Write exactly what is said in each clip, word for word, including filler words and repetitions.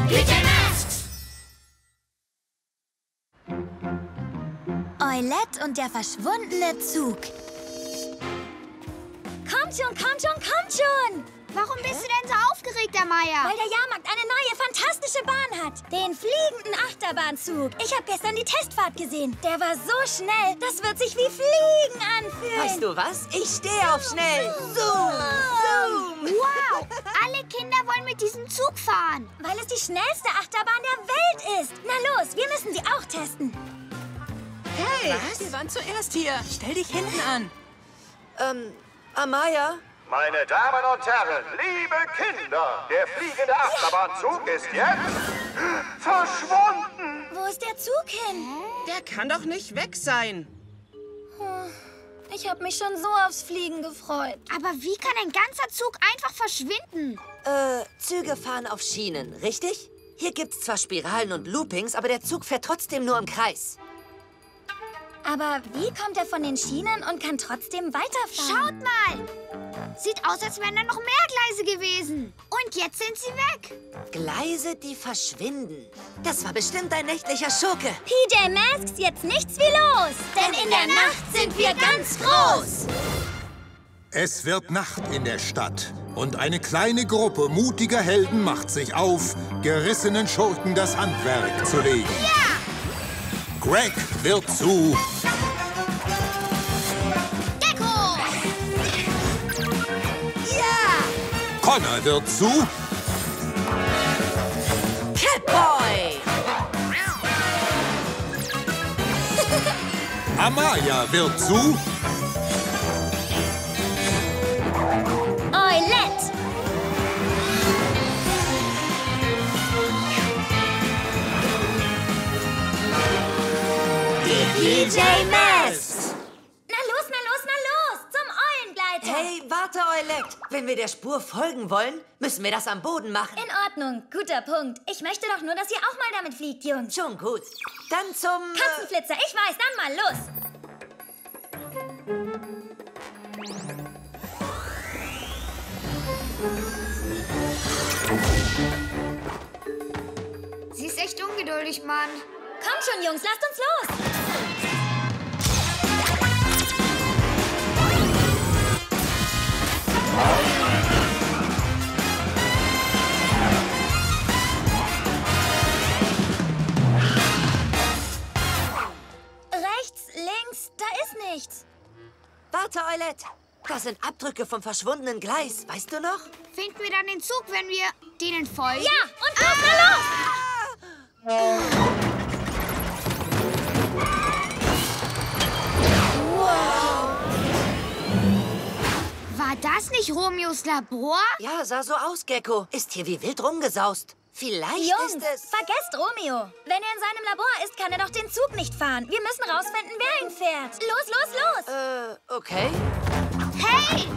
P J Masks! Eulette und der verschwundene Zug. Kommt schon, kommt schon, kommt schon! Warum bist du denn so aufgeregt, Amaya? Weil der Jahrmarkt eine neue, fantastische Bahn hat. Den fliegenden Achterbahnzug. Ich habe gestern die Testfahrt gesehen. Der war so schnell, das wird sich wie Fliegen anfühlen. Weißt du was? Ich stehe auf schnell. Zoom, zoom. Wow, alle Kinder wollen mit diesem Zug fahren. Weil es die schnellste Achterbahn der Welt ist. Na los, wir müssen sie auch testen. Hey, was? Wir waren zuerst hier. Stell dich hinten an. Ähm, Amaya? Meine Damen und Herren, liebe Kinder, der fliegende Achterbahnzug ist jetzt verschwunden. Wo ist der Zug hin? Der kann doch nicht weg sein. Ich habe mich schon so aufs Fliegen gefreut. Aber wie kann ein ganzer Zug einfach verschwinden? Äh, Züge fahren auf Schienen, richtig? Hier gibt's zwar Spiralen und Loopings, aber der Zug fährt trotzdem nur im Kreis. Aber wie kommt er von den Schienen und kann trotzdem weiterfahren? Schaut mal! Sieht aus, als wären da noch mehr Gleise gewesen. Und jetzt sind sie weg. Gleise, die verschwinden. Das war bestimmt ein nächtlicher Schurke. P J Masks, jetzt nichts wie los! Denn in der Nacht sind wir ganz groß! Es wird Nacht in der Stadt. Und eine kleine Gruppe mutiger Helden macht sich auf, gerissenen Schurken das Handwerk zu legen. Ja! Greg wird zu... Gecko! Ja! Connor wird zu... Catboy! Amaya wird zu... Eulette! P J Masks! Na los, na los, na los! Zum Eulengleiter! Hey, warte, Eulette. Wenn wir der Spur folgen wollen, müssen wir das am Boden machen. In Ordnung, guter Punkt. Ich möchte doch nur, dass ihr auch mal damit fliegt, Jungs. Schon gut. Dann zum... äh, Katzenflitzer, ich weiß, dann mal los! Sie ist echt ungeduldig, Mann. Kommt schon, Jungs, lasst uns los! Rechts, links, da ist nichts. Warte, Eulette. Das sind Abdrücke vom verschwundenen Gleis. Weißt du noch? Finden wir dann den Zug, wenn wir denen folgen? Ja, und los, na los! War das nicht Romeos Labor? Ja, sah so aus, Gecko. Ist hier wie wild rumgesaust. Vielleicht Jungs, ist es... vergesst Romeo. Wenn er in seinem Labor ist, kann er doch den Zug nicht fahren. Wir müssen rausfinden, wer ihn fährt. Los, los, los! Äh, okay. Hey!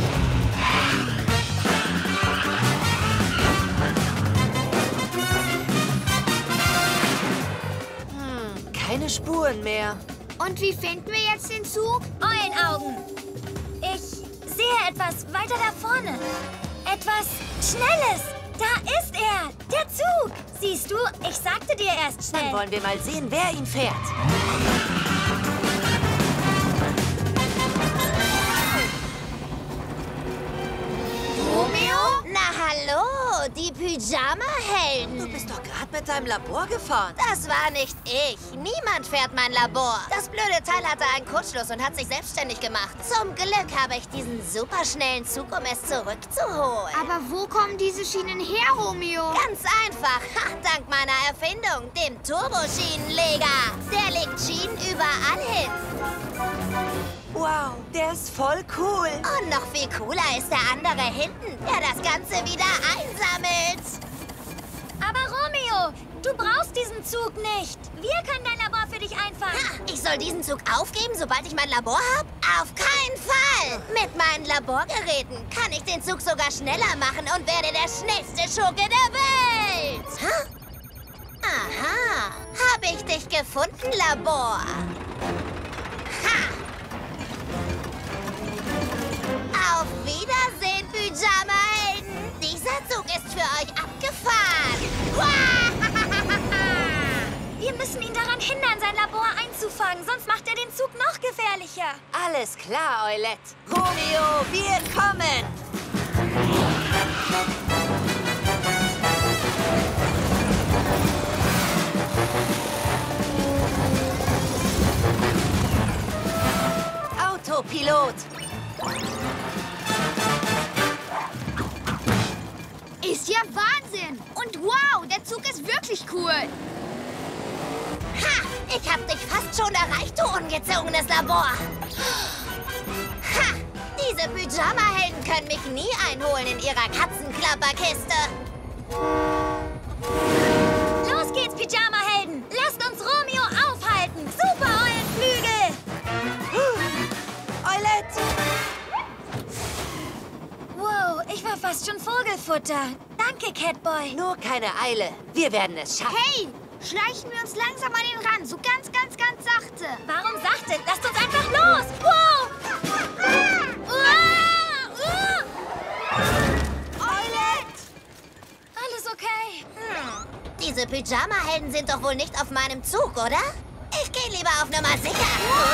Hm, keine Spuren mehr. Und wie finden wir jetzt den Zug? Eulenaugen. Ich sehe etwas weiter da vorne. Etwas Schnelles. Da ist er. Der Zug. Siehst du, ich sagte dir erst Dann schnell. wollen wir mal sehen, wer ihn fährt. Romeo? Na hallo, die Du Pyjama-Helden. bist doch gerade mit deinem Labor gefahren. Das war nicht ich. Niemand fährt mein Labor. Das blöde Teil hatte einen Kurzschluss und hat sich selbstständig gemacht. Zum Glück habe ich diesen superschnellen Zug, um es zurückzuholen. Aber wo kommen diese Schienen her, Romeo? Ganz einfach. Ha, dank meiner Erfindung, dem Turboschienenleger. Der legt Schienen überall hin. Wow, der ist voll cool. Und noch viel cooler ist der andere hinten, der das Ganze wieder einsammelt. Aber Romeo, du brauchst diesen Zug nicht. Wir können dein Labor für dich einfahren. Ha, ich soll diesen Zug aufgeben, sobald ich mein Labor habe? Auf keinen Fall! Mit meinen Laborgeräten kann ich den Zug sogar schneller machen und werde der schnellste Schurke der Welt. Ha? Aha, habe ich dich gefunden, Labor. Ha! Auf Wiedersehen, Pyjama-Helden. Dieser Zug ist für euch abgefahren. Wow! auffangen, sonst macht er den Zug noch gefährlicher. Alles klar, Eulette. Romeo, wir kommen! Autopilot! Ist ja Wahnsinn. Und wow, der Zug ist wirklich cool. Ha! Ich hab dich fast schon erreicht, du ungezogenes Labor. Ha! Diese Pyjama-Helden können mich nie einholen in ihrer Katzenklapperkiste. Los geht's, Pyjama-Helden. Lasst uns Romeo aufhalten. Super, Eulenflügel. Eulette! Wow, ich war fast schon Vogelfutter. Danke, Catboy. Nur keine Eile. Wir werden es schaffen. Hey, schleichen wir uns langsam an den Rand. So ganz, ganz, ganz sachte. Warum sachte? Lasst uns einfach los. Wow. Uah, uah. Eulette! Alles okay? Hm. Diese Pyjama-Helden sind doch wohl nicht auf meinem Zug, oder? Ich gehe lieber auf Nummer sicher.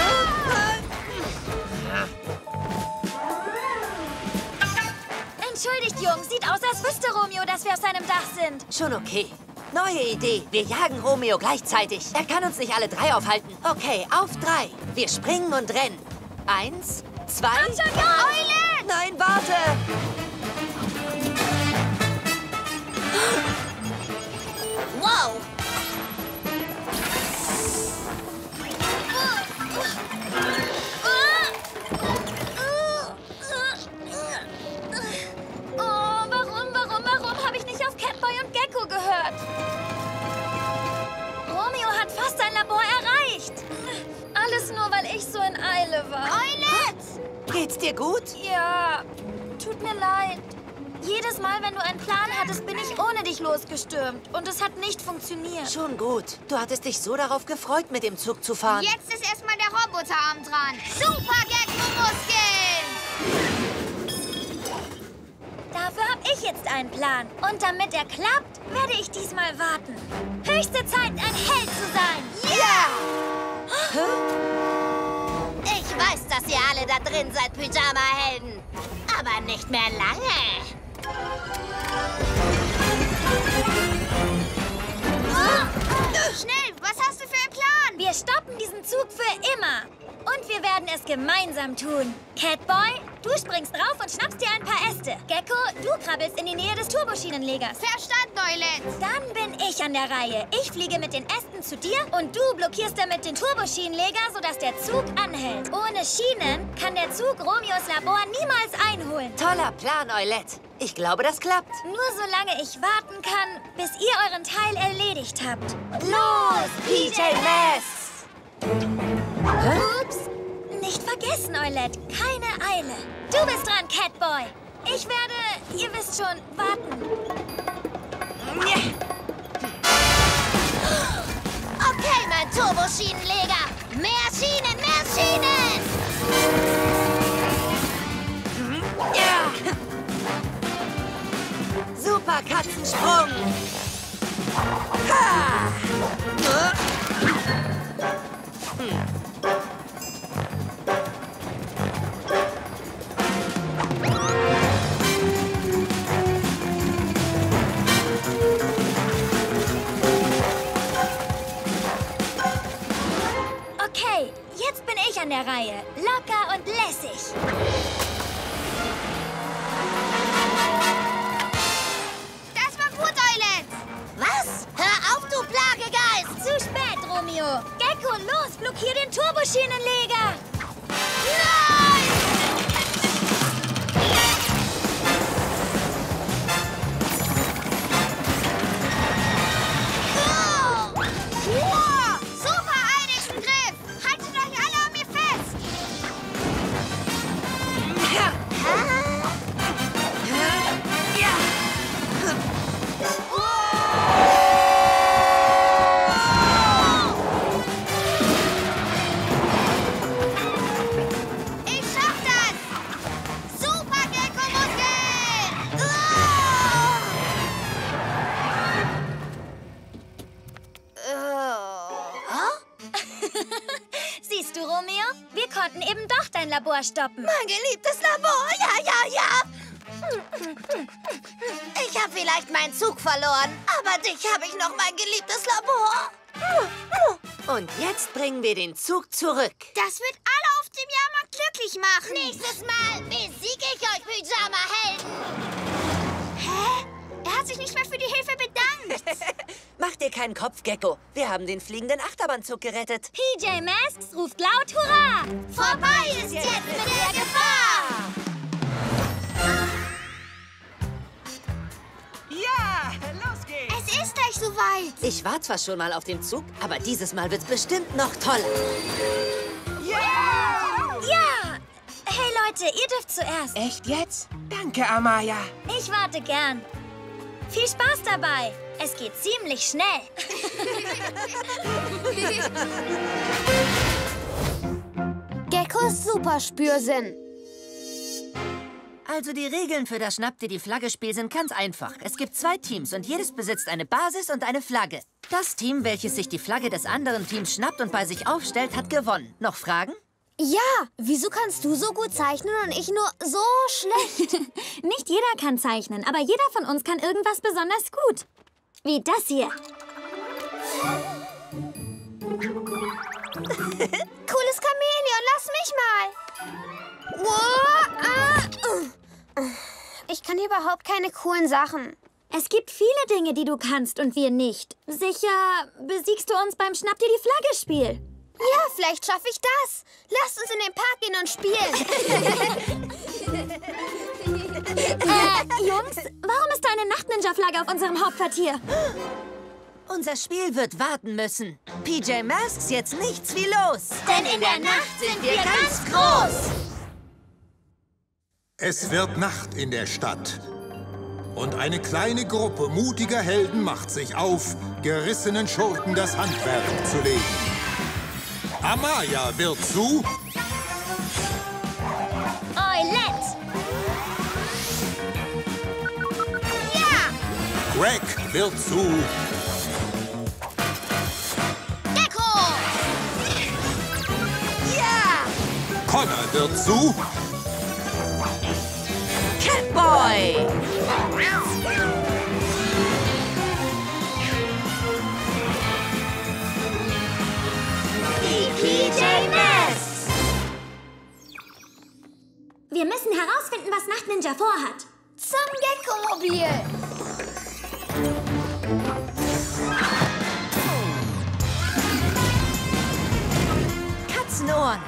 Entschuldigt, Jungs. Sieht aus, als wüsste Romeo, dass wir auf seinem Dach sind. Schon okay. Neue Idee. Wir jagen Romeo gleichzeitig. Er kann uns nicht alle drei aufhalten. Okay, auf drei. Wir springen und rennen. Eins, zwei... Komm schon, Jungs! Eulette! Nein, warte! Wow! Oh, warum, warum, warum habe ich nicht auf Catboy und Gecko gehört? Romeo hat fast sein Labor erreicht. Alles nur, weil ich so in Eile war. Eulette! Geht's dir gut? Ja, tut mir leid. Jedes Mal, wenn du einen Plan hattest, bin ich ohne dich losgestürmt. Und es hat nicht funktioniert. Schon gut. Du hattest dich so darauf gefreut, mit dem Zug zu fahren. Jetzt ist erstmal der Roboterarm dran. Super Gecko-Muskeln! Dafür habe ich jetzt einen Plan. Und damit er klappt, werde ich diesmal warten. Höchste Zeit, ein Held zu sein. Ja! Ich weiß, dass ihr alle da drin seid, Pyjama-Helden. Aber nicht mehr lange. Schnell, was hast du für einen Plan? Wir stoppen diesen Zug für immer. Und wir werden es gemeinsam tun. Catboy, du springst drauf und schnappst dir ein paar Äste. Gecko, du krabbelst in die Nähe des Turboschienenlegers. Verstanden, Eulette. Dann bin ich an der Reihe. Ich fliege mit den Ästen zu dir und du blockierst damit den Turboschienenleger, sodass der Zug anhält. Ohne Schienen kann der Zug Romeos Labor niemals einholen. Toller Plan, Eulette. Ich glaube, das klappt. Nur solange ich warten kann, bis ihr euren Teil erledigt habt. Los, P J Masks! Ups. Nicht vergessen, Eulette. Keine Eile. Du bist dran, Catboy. Ich werde, ihr wisst schon, warten. Okay, mein Turboschienenleger. Mehr Schienen, mehr Schienen. Ja! Super Katzensprung! Ha! Hm. Okay, jetzt bin ich an der Reihe. Locker und lässig. Das war gut, Eulette. Was? Hör auf, du Plagegeist. Zu spät, Romeo. Gecko, los, blockier den Turboschienenleger. Nein! Wow, super Eidechsengriff. Haltet euch alle an mir fest. Ich schaff das. konnten eben doch dein Labor stoppen. Mein geliebtes Labor, ja, ja, ja. Ich habe vielleicht meinen Zug verloren, aber dich habe ich noch, mein geliebtes Labor. Und jetzt bringen wir den Zug zurück. Das wird alle auf dem Jahrmarkt glücklich machen. Nächstes Mal besiege ich euch, Pyjama-Helden. Hä? Er hat sich nicht mehr für die Hilfe bedankt. Mach dir keinen Kopf, Gecko. Wir haben den fliegenden Achterbahnzug gerettet. P J Masks ruft laut Hurra! Vorbei ist jetzt mit der Gefahr. Ja, los geht's. Es ist gleich soweit. Ich war zwar schon mal auf dem Zug, aber dieses Mal wird's bestimmt noch toller. Ja! Hey Leute, ihr dürft zuerst. Echt jetzt? Danke, Amaya. Ich warte gern. Viel Spaß dabei. Es geht ziemlich schnell. Geckos Superspürsinn. Also die Regeln für das Schnapp dir die Flagge-Spiel sind ganz einfach. Es gibt zwei Teams und jedes besitzt eine Basis und eine Flagge. Das Team, welches sich die Flagge des anderen Teams schnappt und bei sich aufstellt, hat gewonnen. Noch Fragen? Ja, wieso kannst du so gut zeichnen und ich nur so schlecht? Nicht jeder kann zeichnen, aber jeder von uns kann irgendwas besonders gut. Wie das hier. Cooles Chamäleon, lass mich mal. Wow, ah, uh. Ich kann überhaupt keine coolen Sachen. Es gibt viele Dinge, die du kannst und wir nicht. Sicher besiegst du uns beim Schnapp dir die Flagge-Spiel. Ja, vielleicht schaffe ich das. Lasst uns in den Park gehen und spielen. äh, Jungs, warum ist da eine Nachtninja-Flagge auf unserem Hauptquartier? Unser Spiel wird warten müssen. P J Masks, jetzt nichts wie los. Denn in der Nacht sind wir ganz groß. Es wird Nacht in der Stadt. Und eine kleine Gruppe mutiger Helden macht sich auf, gerissenen Schurken das Handwerk zu legen. Amaya wird zu Eulette. Ja! Greg wird zu Gecko! Ja! Connor wird zu Catboy! Die P J Masks. Wir müssen herausfinden, was Nachtninja vorhat. Zum Gecko-Mobil. Katzenohren!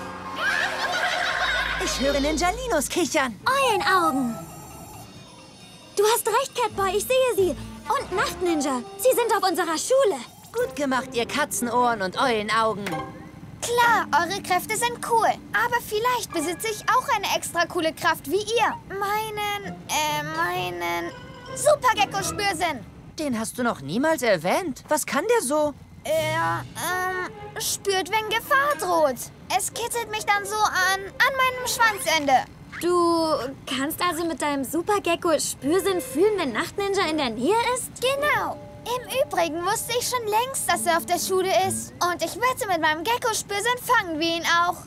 Ich höre Ninjalinos kichern. Eulenaugen. Du hast recht, Catboy, ich sehe sie. Und Nachtninja. Sie sind auf unserer Schule. Gut gemacht, ihr Katzenohren und Eulenaugen. Klar, eure Kräfte sind cool. Aber vielleicht besitze ich auch eine extra coole Kraft wie ihr. Meinen, äh, meinen Super-Gecko-Spürsinn. Den hast du noch niemals erwähnt. Was kann der so? Er, ähm, spürt, wenn Gefahr droht. Es kitzelt mich dann so an, an meinem Schwanzende. Du kannst also mit deinem Super-Gecko-Spürsinn fühlen, wenn Nachtninja in der Nähe ist? Genau. Im Übrigen wusste ich schon längst, dass er auf der Schule ist. Und ich wette, mit meinem Gecko-Spürsinn fangen wir ihn auch.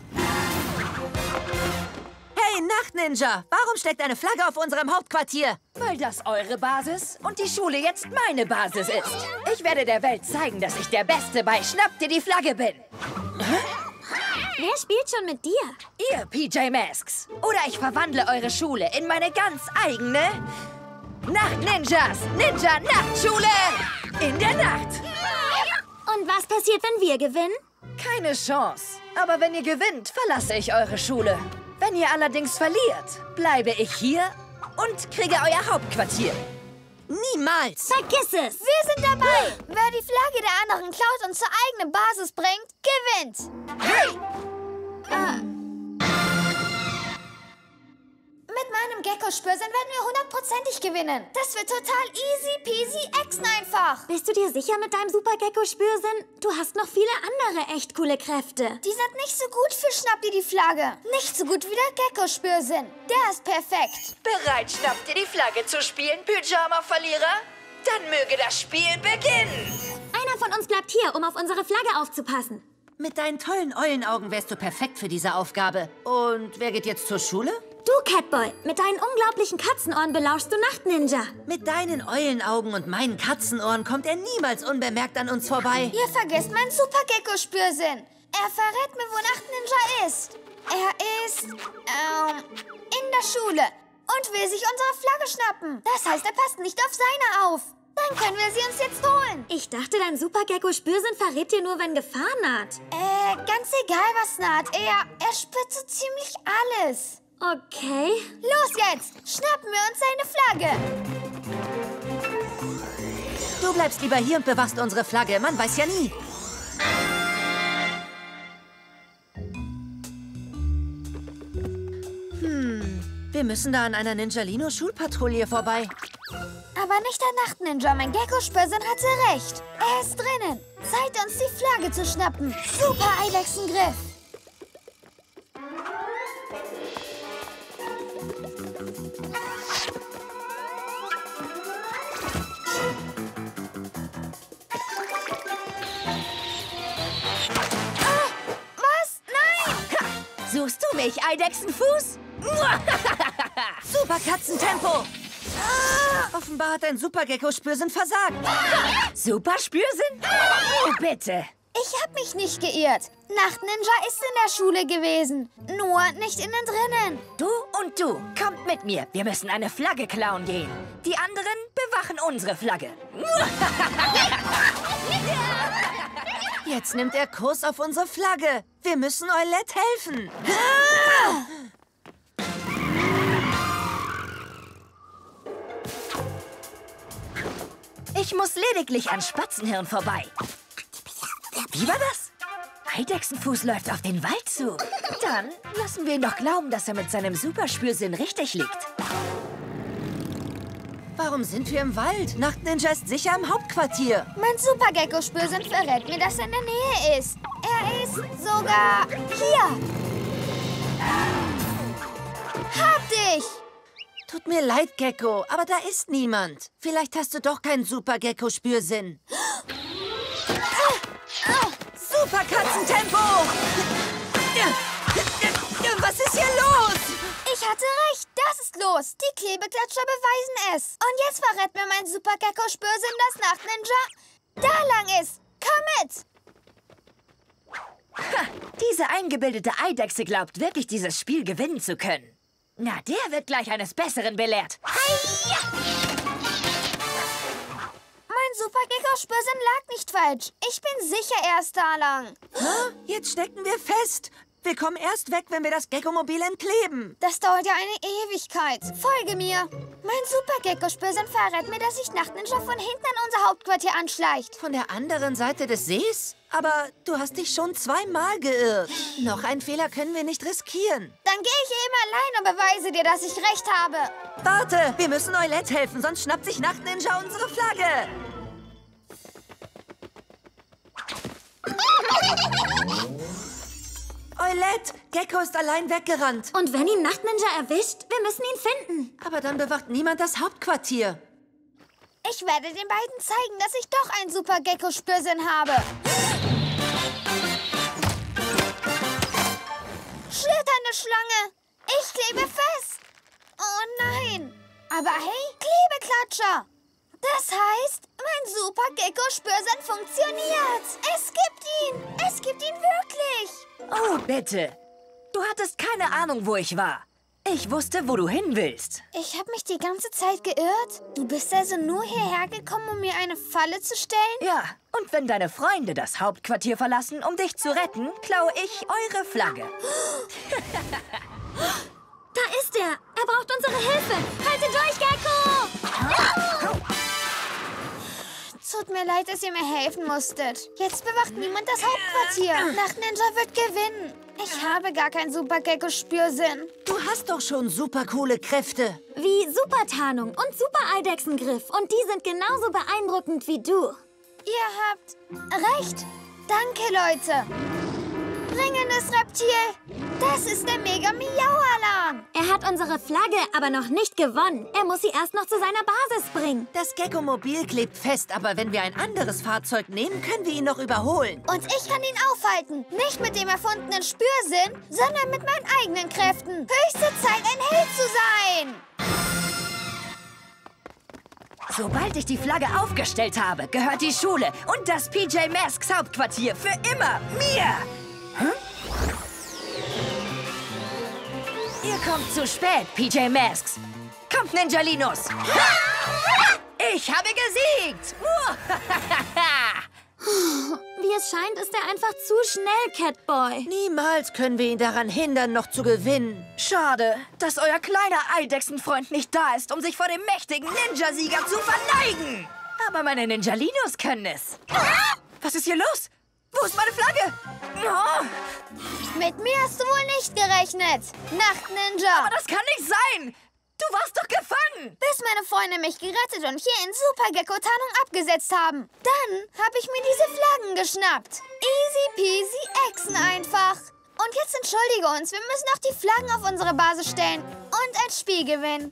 Hey, Nachtninja! Warum steckt eine Flagge auf unserem Hauptquartier? Weil das eure Basis und die Schule jetzt meine Basis ist. Ich werde der Welt zeigen, dass ich der Beste bei Schnapp dir die Flagge bin. Wer spielt schon mit dir? Ihr P J Masks. Oder ich verwandle eure Schule in meine ganz eigene Nacht-Ninjas. Ninja-Nachtschule. In der Nacht. Und was passiert, wenn wir gewinnen? Keine Chance. Aber wenn ihr gewinnt, verlasse ich eure Schule. Wenn ihr allerdings verliert, bleibe ich hier und kriege euer Hauptquartier. Niemals! Vergiss es! Wir sind dabei. Wer die Flagge der anderen klaut und zur eigenen Basis bringt, gewinnt. Hey! Mit meinem Gecko-Spürsinn werden wir hundertprozentig gewinnen. Das wird total easy peasy exen einfach. Bist du dir sicher mit deinem Super-Gecko-Spürsinn? Du hast noch viele andere echt coole Kräfte. Die sind nicht so gut für Schnapp dir die Flagge. Nicht so gut wie der Gecko-Spürsinn. Der ist perfekt. Bereit, Schnapp dir die Flagge zu spielen, Pyjama-Verlierer? Dann möge das Spiel beginnen. Einer von uns bleibt hier, um auf unsere Flagge aufzupassen. Mit deinen tollen Eulenaugen wärst du perfekt für diese Aufgabe. Und wer geht jetzt zur Schule? Du, Catboy, mit deinen unglaublichen Katzenohren belauschst du Nachtninja. Mit deinen Eulenaugen und meinen Katzenohren kommt er niemals unbemerkt an uns vorbei. Ihr vergesst meinen Super-Gecko-Spürsinn. Er verrät mir, wo Nachtninja ist. Er ist, ähm, in der Schule und will sich unsere Flagge schnappen. Das heißt, er passt nicht auf seine auf. Dann können wir sie uns jetzt holen. Ich dachte, dein Super-Gecko-Spürsinn verrät dir nur, wenn Gefahr naht. Äh, ganz egal, was naht. Er, er spürt so ziemlich alles. Okay. Los jetzt! Schnappen wir uns seine Flagge! Du bleibst lieber hier und bewachst unsere Flagge. Man weiß ja nie. Hm, wir müssen da an einer Ninjalino-Schulpatrouille vorbei. Aber nicht der Nachtninja. Mein Gecko-Spürsinn hatte recht. Er ist drinnen. Zeit, uns die Flagge zu schnappen. Super Eidechsengriff. Suchst du mich, Eidechsenfuß? Super Katzentempo! Ah, offenbar hat dein Super-Gecko-Spürsinn versagt. Super Spürsinn? Oh, bitte. Ich hab mich nicht geirrt. Nachtninja ist in der Schule gewesen. Nur nicht innen drinnen. Du und du, kommt mit mir. Wir müssen eine Flagge klauen gehen. Die anderen bewachen unsere Flagge. Jetzt nimmt er Kurs auf unsere Flagge. Wir müssen Eulette helfen. Ich muss lediglich an Spatzenhirn vorbei. Wie war das? Eidechsenfuß läuft auf den Wald zu. Dann lassen wir ihn doch glauben, dass er mit seinem Superspürsinn richtig liegt. Warum sind wir im Wald? Nachtninja ist sicher im Hauptquartier. Mein Super-Gecko-Spürsinn verrät mir, dass er in der Nähe ist. Er ist sogar hier. Hab dich! Tut mir leid, Gecko, aber da ist niemand. Vielleicht hast du doch keinen Super-Gecko-Spürsinn. Super Katzentempo! Was ist hier los? Ich hatte recht, das ist los. Die Klebeklatscher beweisen es. Und jetzt verrät mir mein Super-Gecko-Spürsinn, dass Nachtninja da lang ist. Komm mit! Ha, diese eingebildete Eidechse glaubt wirklich, dieses Spiel gewinnen zu können. Na, der wird gleich eines Besseren belehrt. Heia! Mein Super-Gecko-Spürsinn lag nicht falsch. Ich bin sicher, er ist da lang. Hä? Jetzt stecken wir fest. Wir kommen erst weg, wenn wir das Gecko-Mobil entkleben. Das dauert ja eine Ewigkeit. Folge mir. Mein Super-Gecko-Spürsinn verrät mir, dass sich Nachtninja von hinten an unser Hauptquartier anschleicht. Von der anderen Seite des Sees? Aber du hast dich schon zweimal geirrt. Noch einen Fehler können wir nicht riskieren. Dann gehe ich eben allein und beweise dir, dass ich recht habe. Warte, wir müssen Eulette helfen, sonst schnappt sich Nachtninja unsere Flagge. Eulette, Gecko ist allein weggerannt. Und wenn ihn Nachtninja erwischt, wir müssen ihn finden. Aber dann bewacht niemand das Hauptquartier. Ich werde den beiden zeigen, dass ich doch einen Super-Gecko-Spürsinn habe. Schlitternde Schlange. Ich klebe fest. Oh nein. Aber hey, Klebeklatscher. Das heißt, mein Super-Gecko-Spürsinn funktioniert. Es gibt ihn. Es gibt ihn wirklich. Oh, bitte. Du hattest keine Ahnung, wo ich war. Ich wusste, wo du hin willst. Ich habe mich die ganze Zeit geirrt. Du bist also nur hierher gekommen, um mir eine Falle zu stellen? Ja, und wenn deine Freunde das Hauptquartier verlassen, um dich zu retten, klaue ich eure Flagge. Da ist er. Er braucht unsere Hilfe. Halte durch, Gecko! Tut mir leid, dass ihr mir helfen musstet. Jetzt bewacht niemand das Hauptquartier. Nachtninja wird gewinnen. Ich habe gar keinen Super-Gecko-Spürsinn. Du hast doch schon super coole Kräfte. Wie Supertarnung und Super-Eidechsengriff. Und die sind genauso beeindruckend wie du. Ihr habt recht. Danke, Leute. dringendes Reptil. Das ist der Mega-Miau-Alarm. Er hat unsere Flagge aber noch nicht gewonnen. Er muss sie erst noch zu seiner Basis bringen. Das Gecko-Mobil klebt fest, aber wenn wir ein anderes Fahrzeug nehmen, können wir ihn noch überholen. Und ich kann ihn aufhalten. Nicht mit dem erfundenen Spürsinn, sondern mit meinen eigenen Kräften. Höchste Zeit, ein Held zu sein. Sobald ich die Flagge aufgestellt habe, gehört die Schule und das P J Masks Hauptquartier für immer mir. Hm? Ihr kommt zu spät, P J Masks. Kommt, Ninjalinos. Ich habe gesiegt. Wie es scheint, ist er einfach zu schnell, Catboy. Niemals können wir ihn daran hindern, noch zu gewinnen. Schade, dass euer kleiner Eidechsenfreund nicht da ist, um sich vor dem mächtigen Ninja-Sieger zu verneigen. Aber meine Ninjalinos können es. Was ist hier los? Wo ist meine Flagge? Oh. Mit mir hast du wohl nicht gerechnet, Nacht-Ninja. Aber das kann nicht sein. Du warst doch gefangen. Bis meine Freunde mich gerettet und hier in Super-Gecko-Tarnung abgesetzt haben. Dann habe ich mir diese Flaggen geschnappt. Easy peasy Echsen einfach. Und jetzt entschuldige uns, wir müssen auch die Flaggen auf unsere Basis stellen und ein Spiel gewinnen.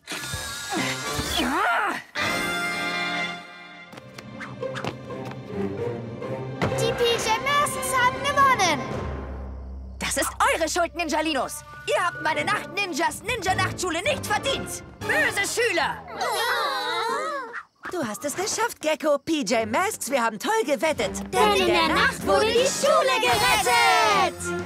Die P J Masks haben gewonnen. Das ist eure Schuld, Ninjalinos. Ihr habt meine Nacht-Ninjas Ninja-Nachtschule nicht verdient. Böse Schüler. Du hast es geschafft, Gecko. P J Masks, wir haben toll gewettet. Denn in der Nacht wurde die Schule gerettet.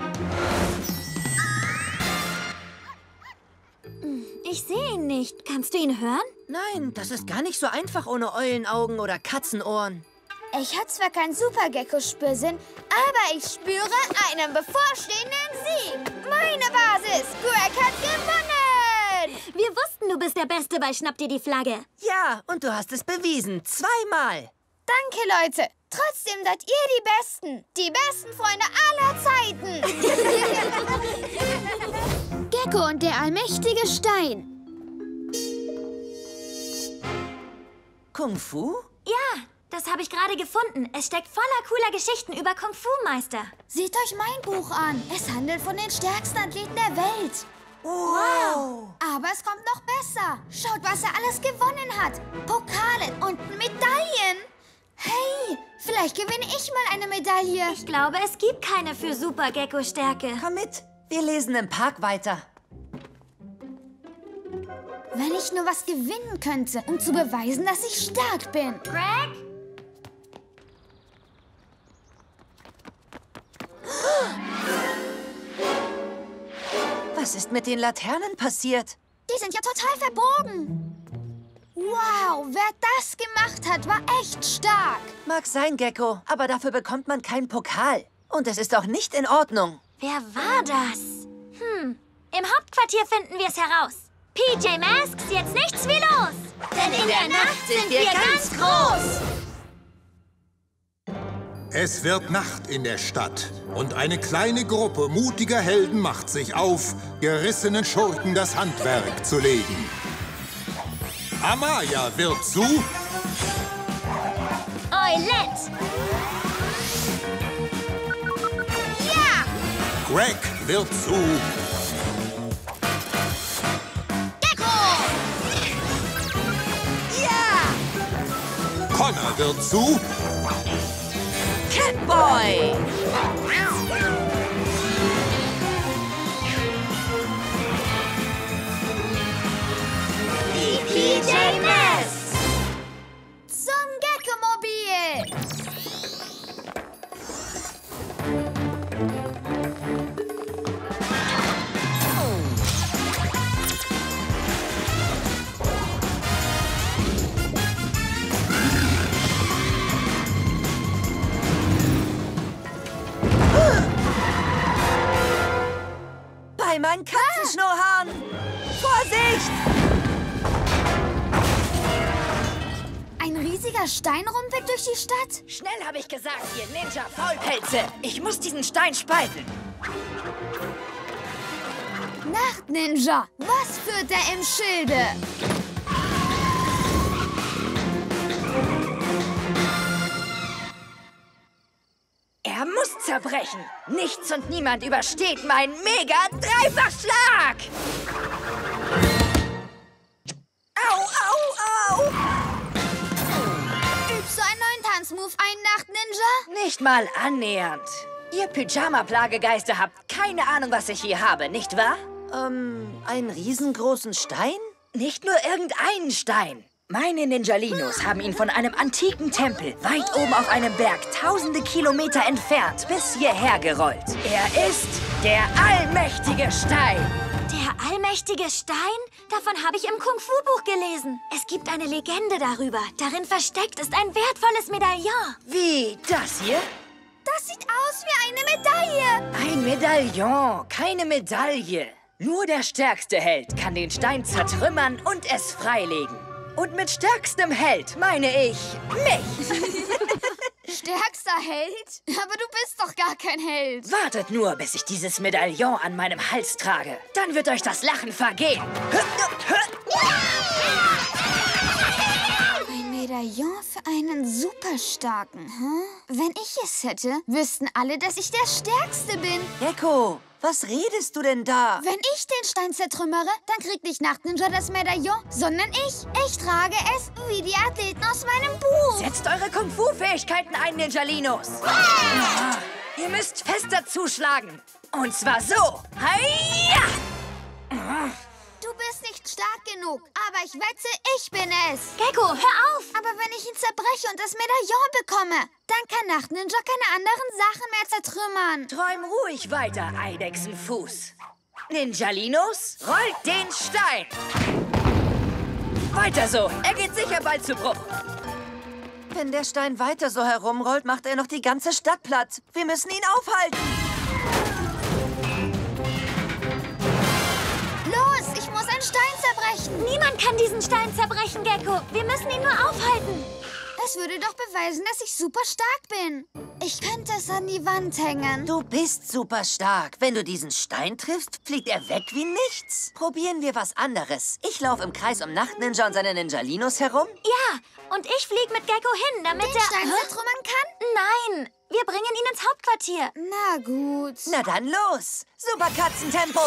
Ich sehe ihn nicht. Kannst du ihn hören? Nein, das ist gar nicht so einfach ohne Eulenaugen oder Katzenohren. Ich habe zwar keinen Super-Gecko-Spürsinn, aber ich spüre einen bevorstehenden Sieg. Meine Basis. Greg hat gewonnen. Wir wussten, du bist der Beste bei Schnapp dir die Flagge. Ja, und du hast es bewiesen. Zweimal. Danke, Leute. Trotzdem seid ihr die Besten. Die besten Freunde aller Zeiten. Gecko und der allmächtige Stein. Kung Fu? Ja, das habe ich gerade gefunden. Es steckt voller cooler Geschichten über Kung-Fu-Meister. Seht euch mein Buch an. Es handelt von den stärksten Athleten der Welt. Wow. Aber es kommt noch besser. Schaut, was er alles gewonnen hat. Pokale und Medaillen. Hey, vielleicht gewinne ich mal eine Medaille. Ich glaube, es gibt keine für Super-Gecko-Stärke. Komm mit. Wir lesen im Park weiter. Wenn ich nur was gewinnen könnte, um zu beweisen, dass ich stark bin. Greg? Was ist mit den Laternen passiert? Die sind ja total verbogen. Wow, wer das gemacht hat, war echt stark. Mag sein, Gecko, aber dafür bekommt man keinen Pokal. Und es ist auch nicht in Ordnung. Wer war das? Hm, im Hauptquartier finden wir es heraus. P J Masks, jetzt nichts wie los. Denn in der Nacht sind wir ganz groß. Es wird Nacht in der Stadt und eine kleine Gruppe mutiger Helden macht sich auf, gerissenen Schurken das Handwerk zu legen. Amaya wird zu Eulette. Ja! Greg wird zu Gecko! Ja! Connor wird zu Catboy! Die P J Masks. Zum Gecko-Mobil! Bei meinen Katzenschnurrhaaren! Vorsicht! Ein riesiger Stein rumpelt durch die Stadt. Schnell, habe ich gesagt, ihr Ninja-Faulpelze. Ich muss diesen Stein spalten. Nacht-Ninja, was führt er im Schilde? Er muss zerbrechen. Nichts und niemand übersteht meinen Mega-Dreifachschlag. Au, au, au. Übst du einen neuen Tanzmove ein, Nacht-Ninja? Nicht mal annähernd. Ihr Pyjama-Plagegeister habt keine Ahnung, was ich hier habe, nicht wahr? Ähm, einen riesengroßen Stein? Nicht nur irgendeinen Stein. Meine Ninjalinos haben ihn von einem antiken Tempel weit oben auf einem Berg tausende Kilometer entfernt bis hierher gerollt. Er ist der allmächtige Stein. Der allmächtige Stein? Davon habe ich im Kung-Fu-Buch gelesen. Es gibt eine Legende darüber. Darin versteckt ist ein wertvolles Medaillon. Wie, das hier? Das sieht aus wie eine Medaille. Ein Medaillon, keine Medaille. Nur der stärkste Held kann den Stein zertrümmern und es freilegen. Und mit stärkstem Held meine ich mich. Stärkster Held? Aber du bist doch gar kein Held. Wartet nur, bis ich dieses Medaillon an meinem Hals trage. Dann wird euch das Lachen vergehen. Ein Medaillon für einen Superstarken, hm? Wenn ich es hätte, wüssten alle, dass ich der Stärkste bin. Gecko, was redest du denn da? Wenn ich den Stein zertrümmere, dann kriegt nicht Nacht-Ninja das Medaillon, sondern ich. Ich trage es wie die Athleten aus meinem Buch. Setzt eure Kung-Fu-Fähigkeiten ein, Ninjalinos. Ah, ihr müsst fester zuschlagen. Und zwar so. Heia! Du bist nicht stark genug, aber ich wette, ich bin es. Gecko, hör auf! Aber wenn ich ihn zerbreche und das Medaillon bekomme, dann kann Nacht-Ninja keine anderen Sachen mehr zertrümmern. Träum ruhig weiter, Eidechsenfuß. Ninjalinos, rollt den Stein. Weiter so, er geht sicher bald zu Bruch. Wenn der Stein weiter so herumrollt, macht er noch die ganze Stadt platt. Wir müssen ihn aufhalten. Los, ich muss einen Stein zerbrechen. Niemand kann diesen Stein zerbrechen, Gecko. Wir müssen ihn nur aufhalten. Das würde doch beweisen, dass ich super stark bin. Ich könnte es an die Wand hängen. Du bist super stark. Wenn du diesen Stein triffst, fliegt er weg wie nichts. Probieren wir was anderes. Ich laufe im Kreis um Nacht-Ninja und seine Ninjalinos herum. Ja, und ich fliege mit Gecko hin, damit Den er... Stein zertrümmern kann? Nein, wir bringen ihn ins Hauptquartier. Na gut. Na dann los. Super Katzentempo.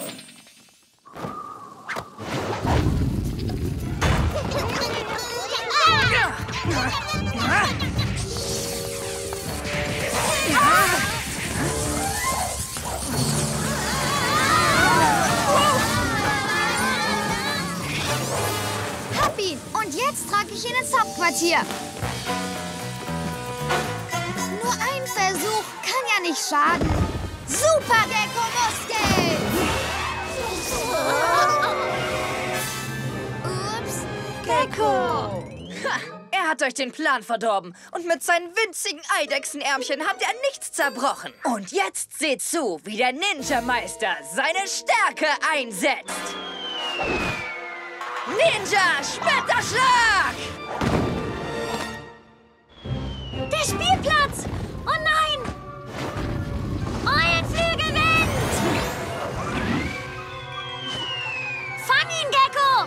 Hab ihn. Und jetzt trage ich ihn ins Hauptquartier. Nur ein Versuch kann ja nicht schaden. Super Gecko-Muskel! Ups. Gecko! Ha, er hat euch den Plan verdorben. Und mit seinen winzigen Eidechsenärmchen hat er nichts zerbrochen. Und jetzt seht zu, wie der Ninja-Meister seine Stärke einsetzt. Ninja-Splitterschlag! Der Spielplatz! Oh nein! Eulenflügelwind! Fang ihn, Gecko!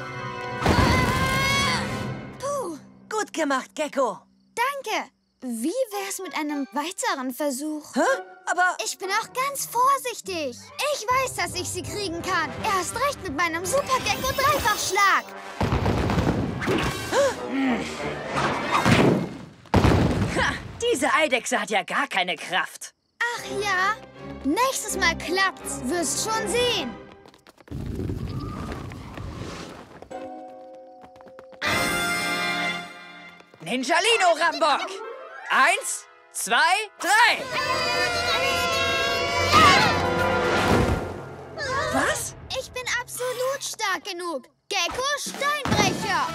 Puh, Gut gemacht, Gecko. danke. Wie wär's mit einem weiteren Versuch? Hä? Aber Ich bin auch ganz vorsichtig. Ich weiß, dass ich sie kriegen kann. Erst recht mit meinem Super Gecko Dreifachschlag. Ha, diese Eidechse hat ja gar keine Kraft. Ach ja, nächstes Mal klappt's. Wirst schon sehen. Ninjalino Rambock! Eins, zwei, drei! Was? Ich bin absolut stark genug. Gecko Steinbrecher.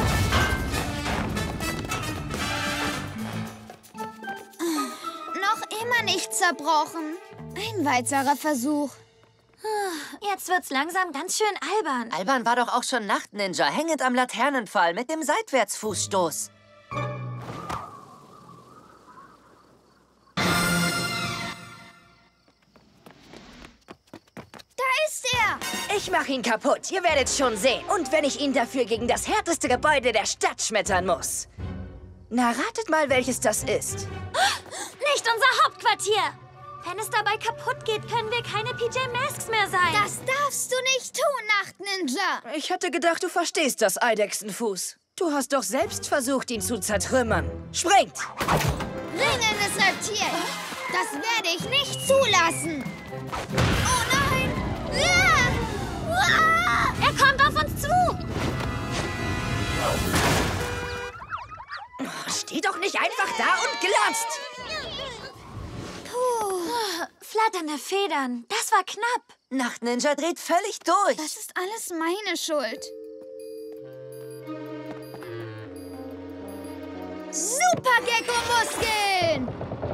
Noch immer nicht zerbrochen. Ein weiterer Versuch. Jetzt wird's langsam ganz schön albern. Alban war doch auch schon Nacht-Ninja, hängend am Laternenpfahl mit dem Seitwärtsfußstoß. Da ist er. Ich mach ihn kaputt, ihr werdet schon sehen. Und wenn ich ihn dafür gegen das härteste Gebäude der Stadt schmettern muss. Na, ratet mal, welches das ist. Nicht unser Hauptquartier. Wenn es dabei kaputt geht, können wir keine P J Masks mehr sein. Das darfst du nicht tun, Nachtninja. Ich hätte gedacht, du verstehst das, Eidechsenfuß. Du hast doch selbst versucht, ihn zu zertrümmern. Springt! Ringelndes Reptil. Das werde ich nicht zulassen. Oh nein! Ah! Er kommt auf uns zu. Oh, steh doch nicht einfach da und glotzt! Puh. Flatternde Federn. Das war knapp. Nachtninja dreht völlig durch. Das ist alles meine Schuld. Super Gecko-Muskeln!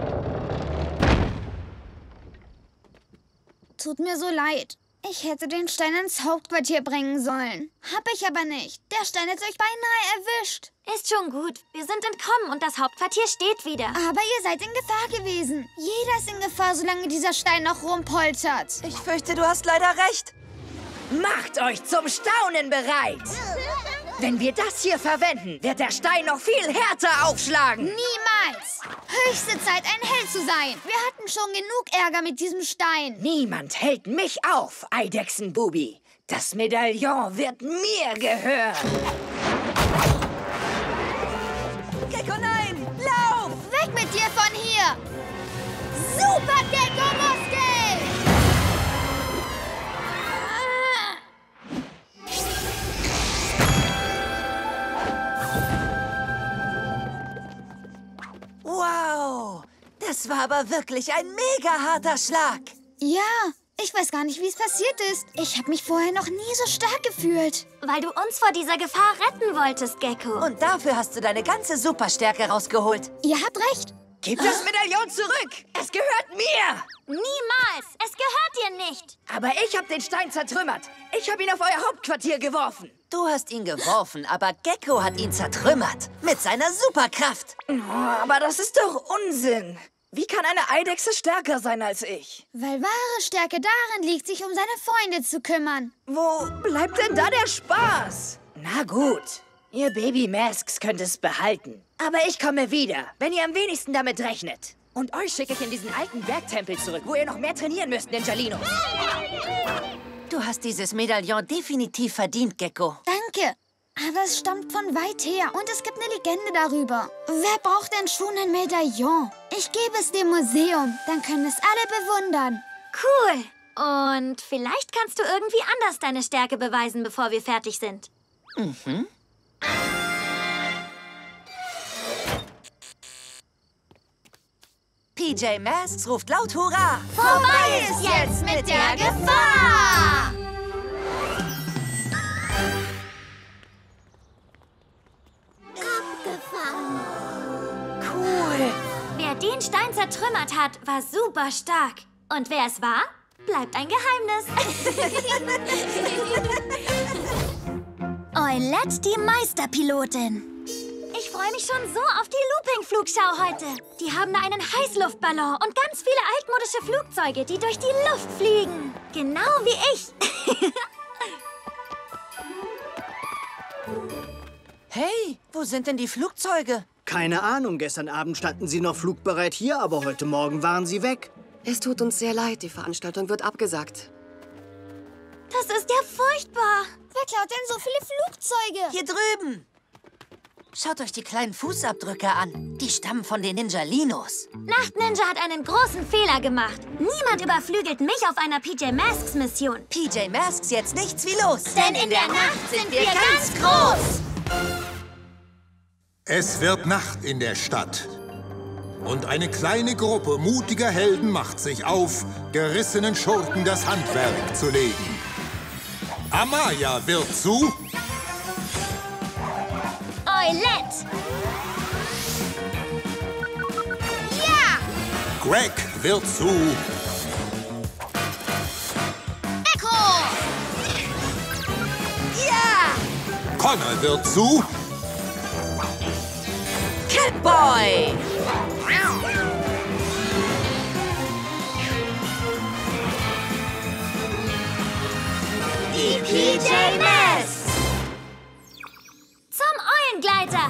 Tut mir so leid. Ich hätte den Stein ins Hauptquartier bringen sollen. Hab ich aber nicht. Der Stein hat euch beinahe erwischt. Ist schon gut. Wir sind entkommen und das Hauptquartier steht wieder. Aber ihr seid in Gefahr gewesen. Jeder ist in Gefahr, solange dieser Stein noch rumpoltert. Ich fürchte, du hast leider recht. Macht euch zum Staunen bereit! Wenn wir das hier verwenden, wird der Stein noch viel härter aufschlagen. Niemals! Höchste Zeit, ein Held zu sein. Wir hatten schon genug Ärger mit diesem Stein. Niemand hält mich auf, Eidechsenbubi. Das Medaillon wird mir gehören. Gecko, nein! Lauf! Weg mit dir von hier! Super Gecko-Muskel! Wow! Das war aber wirklich ein mega harter Schlag. Ja, ich weiß gar nicht, wie es passiert ist. Ich habe mich vorher noch nie so stark gefühlt. Weil du uns vor dieser Gefahr retten wolltest, Gecko. Und dafür hast du deine ganze Superstärke rausgeholt. Ihr habt recht. Gib das Medaillon zurück! Es gehört mir! Niemals! Es gehört dir nicht! Aber ich habe den Stein zertrümmert. Ich habe ihn auf euer Hauptquartier geworfen. Du hast ihn geworfen, aber Gecko hat ihn zertrümmert. Mit seiner Superkraft. Oh, aber das ist doch Unsinn. Wie kann eine Eidechse stärker sein als ich? Weil wahre Stärke darin liegt, sich um seine Freunde zu kümmern. Wo bleibt denn da der Spaß? Na gut, ihr Baby-Masks könnt es behalten. Aber ich komme wieder, wenn ihr am wenigsten damit rechnet. Und euch schicke ich in diesen alten Bergtempel zurück, wo ihr noch mehr trainieren müsst, Ninjalinos. Du hast dieses Medaillon definitiv verdient, Gecko. Danke. Aber es stammt von weit her und es gibt eine Legende darüber. Wer braucht denn schon ein Medaillon? Ich gebe es dem Museum, dann können es alle bewundern. Cool. Und vielleicht kannst du irgendwie anders deine Stärke beweisen, bevor wir fertig sind. Mhm. P J Masks ruft laut Hurra! Vorbei ist jetzt mit der Gefahr! Cool. Wer den Stein zertrümmert hat, war super stark. Und wer es war, bleibt ein Geheimnis. Eulette, die Meisterpilotin. Ich freue mich schon so auf die Looping-Flugschau heute. Die haben da einen Heißluftballon und ganz viele altmodische Flugzeuge, die durch die Luft fliegen. Genau wie ich. Hey, wo sind denn die Flugzeuge? Keine Ahnung, gestern Abend standen sie noch flugbereit hier, aber heute Morgen waren sie weg. Es tut uns sehr leid, die Veranstaltung wird abgesagt. Das ist ja furchtbar. Wer klaut denn so viele Flugzeuge? Hier drüben. Schaut euch die kleinen Fußabdrücke an. Die stammen von den Ninjalinos. Nachtninja hat einen großen Fehler gemacht. Niemand überflügelt mich auf einer P J Masks Mission. P J Masks jetzt nichts wie los. Denn in der Nacht sind wir ganz groß. Es wird Nacht in der Stadt. Und eine kleine Gruppe mutiger Helden macht sich auf, gerissenen Schurken das Handwerk zu legen. Amaya wird zu... Eulette. Ja! Greg wird zu... Echo! Ja! Connor wird zu... Catboy! Die P J Masks. Zum Eulengleiter.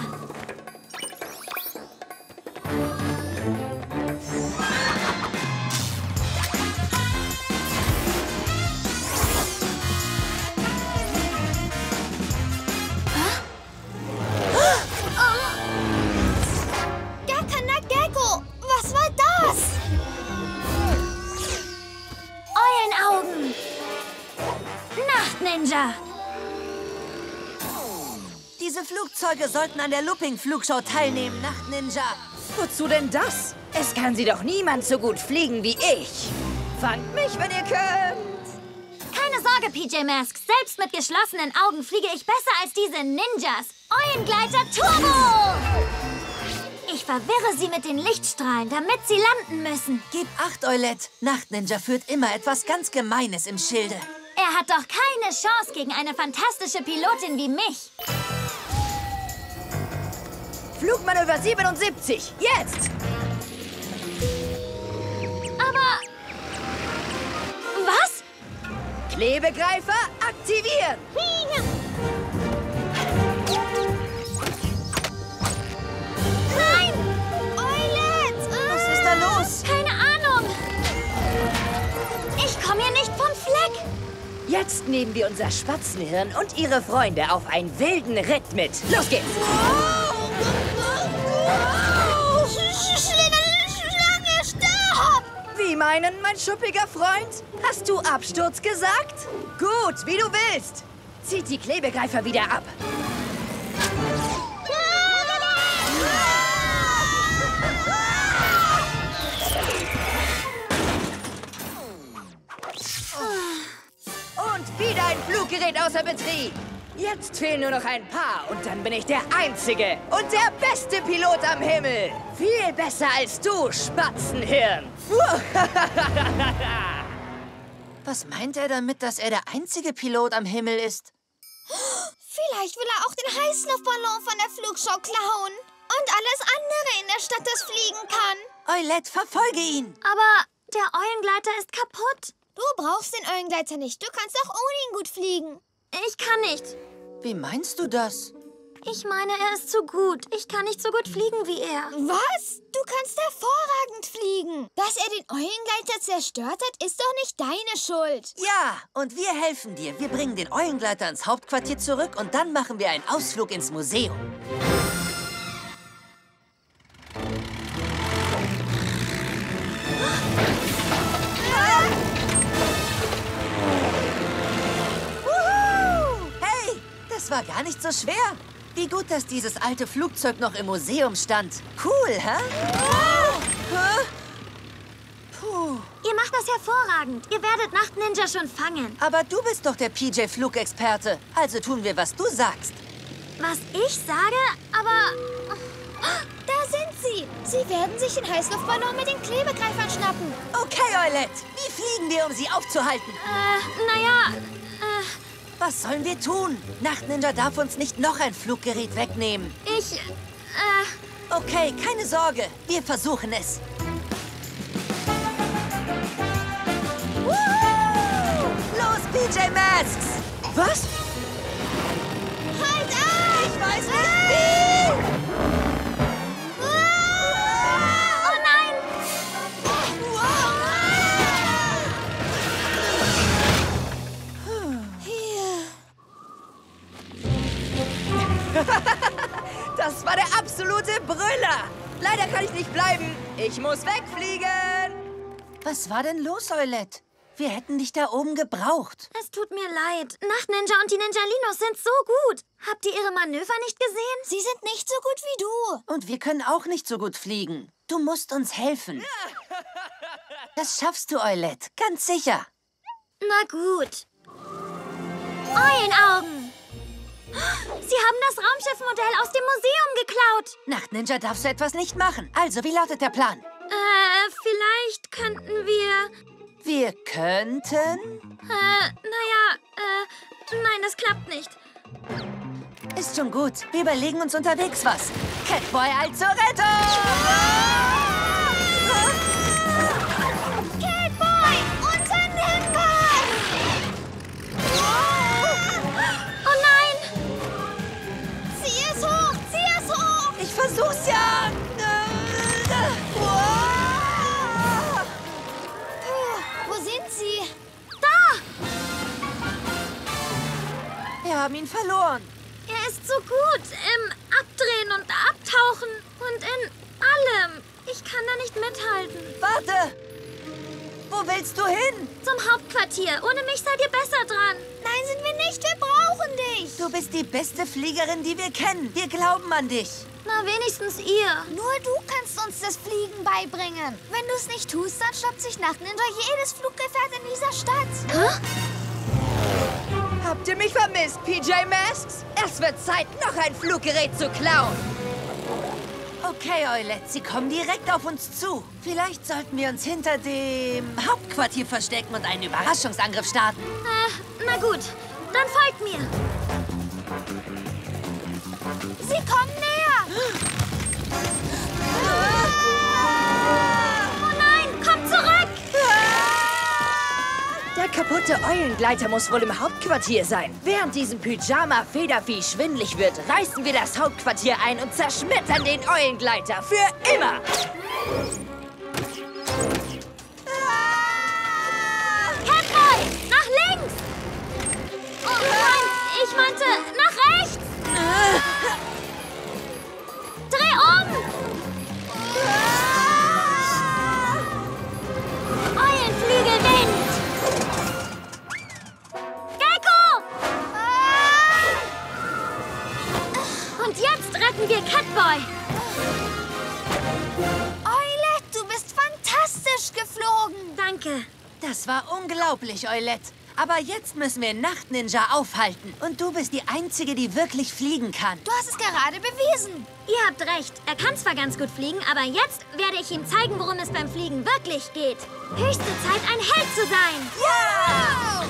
Ninja. Diese Flugzeuge sollten an der Looping-Flugschau teilnehmen, Nacht-Ninja. Wozu denn das? Es kann sie doch niemand so gut fliegen wie ich. Fangt mich, wenn ihr könnt. Keine Sorge, P J Masks. Selbst mit geschlossenen Augen fliege ich besser als diese Ninjas. Eulengleiter Turbo! Ich verwirre sie mit den Lichtstrahlen, damit sie landen müssen. Gib acht, Eulette. Nacht-Ninja führt immer etwas ganz Gemeines im Schilde. Er hat doch keine Chance gegen eine fantastische Pilotin wie mich. Flugmanöver siebenundsiebzig, jetzt! Aber... Was? Klebegreifer aktivieren! Nein! Eulette! Was ist da los? Keine Ahnung. Ich komme hier nicht vom Fleck. Jetzt nehmen wir unser Spatzenhirn und ihre Freunde auf einen wilden Ritt mit. Los geht's! Schlange, stopp! Wie meinen, mein schuppiger Freund? Hast du Absturz gesagt? Gut, wie du willst. Zieht die Klebegreifer wieder ab. Und wieder ein Fluggerät außer Betrieb. Jetzt fehlen nur noch ein paar und dann bin ich der Einzige und der beste Pilot am Himmel. Viel besser als du, Spatzenhirn. Was meint er damit, dass er der einzige Pilot am Himmel ist? Vielleicht will er auch den Heißluftballon von der Flugschau klauen. Und alles andere in der Stadt, das fliegen kann. Eulette, verfolge ihn. Aber der Eulengleiter ist kaputt. Du brauchst den Eulengleiter nicht. Du kannst auch ohne ihn gut fliegen. Ich kann nicht. Wie meinst du das? Ich meine, er ist zu gut. Ich kann nicht so gut fliegen wie er. Was? Du kannst hervorragend fliegen. Dass er den Eulengleiter zerstört hat, ist doch nicht deine Schuld. Ja, und wir helfen dir. Wir bringen den Eulengleiter ins Hauptquartier zurück und dann machen wir einen Ausflug ins Museum. Hey, das war gar nicht so schwer. Wie gut, dass dieses alte Flugzeug noch im Museum stand. Cool, hä? Huh? Puh. Ihr macht das hervorragend. Ihr werdet Nacht-Ninja schon fangen. Aber du bist doch der P J-Flugexperte. Also tun wir, was du sagst. Was ich sage, aber... Da sind sie. Sie werden sich den Heißluftballon mit den Klebegreifern schnappen. Okay, Eulette. Wie fliegen wir, um sie aufzuhalten? Äh, naja... Äh, Was sollen wir tun? Nacht-Ninja darf uns nicht noch ein Fluggerät wegnehmen. ich... Äh... Okay, keine Sorge. Wir versuchen es. Woohoo! Los, P J Masks! Was? Halt auf! Ich weiß nicht wie! Oh nein! Das war der absolute Brüller. Leider kann ich nicht bleiben. Ich muss wegfliegen. Was war denn los, Eulette? Wir hätten dich da oben gebraucht. Es tut mir leid. Nacht-Ninja und die Ninjalinos sind so gut. Habt ihr ihre Manöver nicht gesehen? Sie sind nicht so gut wie du. Und wir können auch nicht so gut fliegen. Du musst uns helfen. Das schaffst du, Eulette. Ganz sicher. Na gut. Eulenaugen! Sie haben das Raumschiffmodell aus dem Museum geklaut. Nacht-Ninja darf so etwas nicht machen. Also, wie lautet der Plan? Äh, vielleicht könnten wir... Wir könnten... Äh, naja, äh, nein, das klappt nicht. Ist schon gut. Wir überlegen uns unterwegs was. Catboy, all zur Rettung! Catboy, unternimm was! Oh nein! Zieh es hoch, zieh es hoch! Ich versuch's ja! Puh, wo sind sie? Wir haben ihn verloren. Er ist so gut im Abdrehen und Abtauchen und in allem. Ich kann da nicht mithalten. Warte! Wo willst du hin? Zum Hauptquartier. Ohne mich seid ihr besser dran. Nein, sind wir nicht. Wir brauchen dich. Du bist die beste Fliegerin, die wir kennen. Wir glauben an dich. Na, wenigstens ihr. Nur du kannst uns das Fliegen beibringen. Wenn du es nicht tust, dann stoppt sich Nachtninja jedes Fluggefährt in dieser Stadt. Hä? Habt ihr mich vermisst, P J Masks? Es wird Zeit, noch ein Fluggerät zu klauen. Okay, Eulette, sie kommen direkt auf uns zu. Vielleicht sollten wir uns hinter dem Hauptquartier verstecken und einen Überraschungsangriff starten. Äh, na gut. Dann folgt mir. Sie kommen näher. Oh nein, komm zurück! Der kaputte Eulengleiter muss wohl im Hauptquartier sein. Während diesem Pyjama-Federvieh schwindlig wird, reißen wir das Hauptquartier ein und zerschmettern den Eulengleiter für immer. Catboy, nach links! Oh nein, ich meinte nach rechts! Dreh um! Eulenflügelwind! Gecko! Und jetzt retten wir Catboy! Eulette, du bist fantastisch geflogen. Danke. Das war unglaublich, Eulette. Aber jetzt müssen wir Nachtninja aufhalten. Und du bist die Einzige, die wirklich fliegen kann. Du hast es gerade bewiesen. Ihr habt recht. Er kann zwar ganz gut fliegen, aber jetzt werde ich ihm zeigen, worum es beim Fliegen wirklich geht. Höchste Zeit, ein Held zu sein. Ja!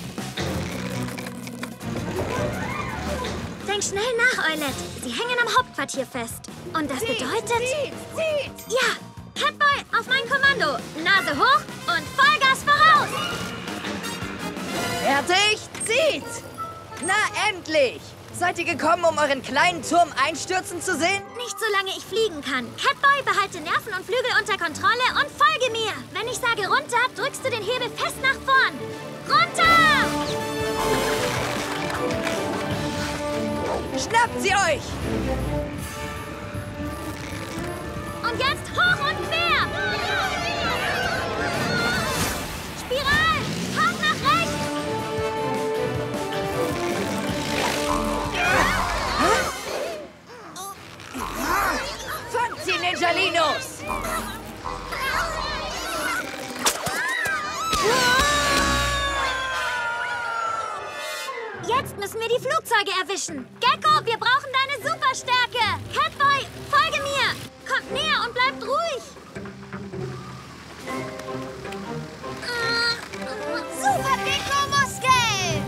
Denk schnell nach, Eulette. Sie hängen am Hauptquartier fest. Und das bedeutet... Zieht, zieht! Ja! Catboy, auf mein Kommando. Nase hoch und Vollgas voraus. Fertig, zieht! Na, endlich! Seid ihr gekommen, um euren kleinen Turm einstürzen zu sehen? Nicht solange ich fliegen kann. Catboy, behalte Nerven und Flügel unter Kontrolle und folge mir. Wenn ich sage runter, drückst du den Hebel fest nach vorn. Runter! Schnappt sie euch! Und jetzt hoch und quer! Spiral! Hart nach rechts! Fangt sie, Ninjalinos! Jetzt müssen wir die Flugzeuge erwischen. Gecko, wir brauchen deine Superstärke. Catboy, folge mir. Kommt näher und bleibt ruhig. Super Gecko-Muskel!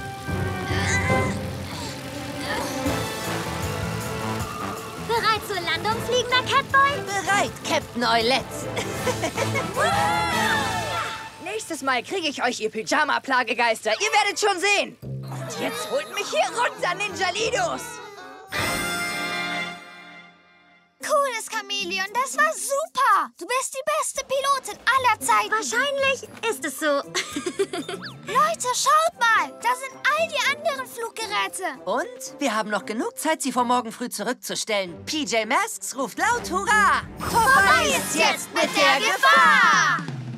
Bereit zur Landung, fliegender Catboy? Bereit, Captain Eulette. Nächstes Mal kriege ich euch, ihr Pyjama-Plagegeister. Ihr werdet schon sehen. Und jetzt holt mich hier runter, Ninjalinos! Cooles Chamäleon, das war super. Du bist die beste Pilotin aller Zeiten. Wahrscheinlich ist es so. Leute, schaut mal. Da sind all die anderen Fluggeräte. Und wir haben noch genug Zeit, sie vor morgen früh zurückzustellen. P J Masks ruft laut Hurra! Vorbei ist jetzt mit der Gefahr!